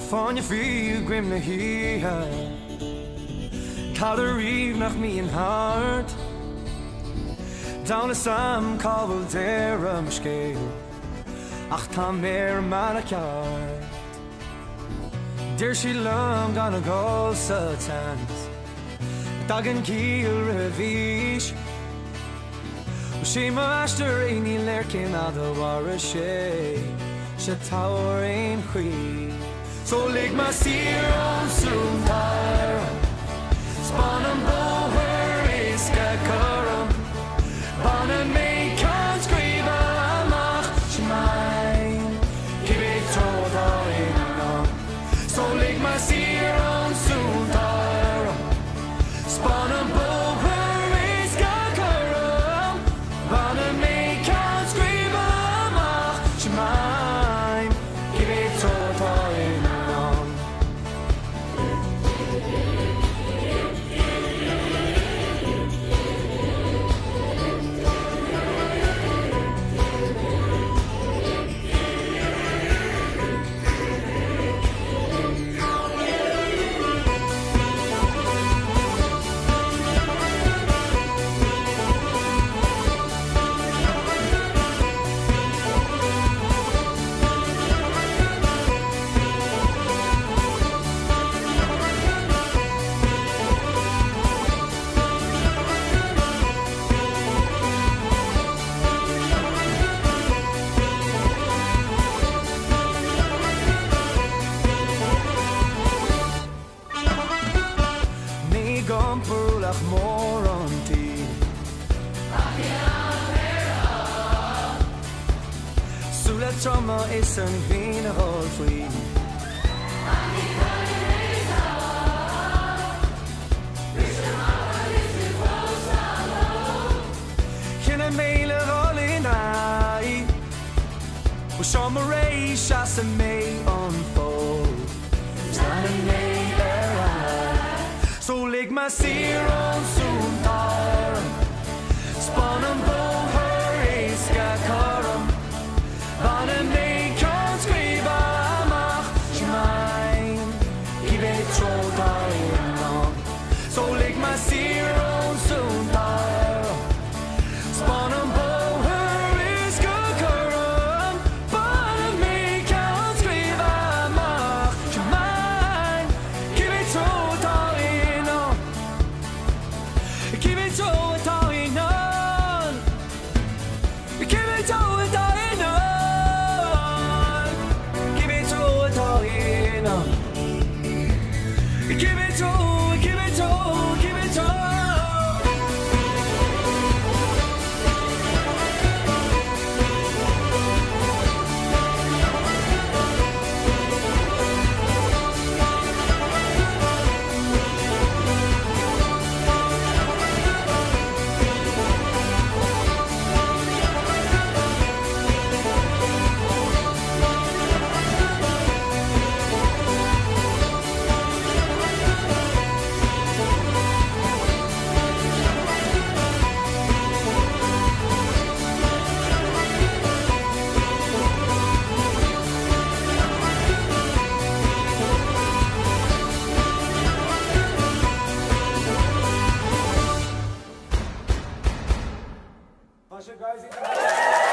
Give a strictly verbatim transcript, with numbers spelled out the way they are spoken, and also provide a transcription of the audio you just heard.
Van je viel grim na hier Calorie nach me in hart Down a sam kabel der am scale Ach ta mer man a card Dear she long on a go satans Dagen kiel revish She master in the lurking out the war a she She towering queen So lig my seer on soon tire Spawn and bow where is Kakarum Ban and make can't scream amach she mine Give it to the So lig my seer on soon tire Spawn and bow where is Kakarum Ban and make can't scream amach she mine Give it to the Gomperlach more on tea Sula trauma is een wienerol free Geen een mele rol in ai We show me race as a may unfold Staan een mee So lig my seer on soon tire Spawn and bow her is Kakarum Van and make can't scream amach she mine Give it to the So lig my seer on soon tire Spawn and bow her is Kakarum Van and make can't scream amach she mine Give it to the Give it to it all in all Give it to it all in all Give it to it all in all Give it to, give it to, give it to Guys,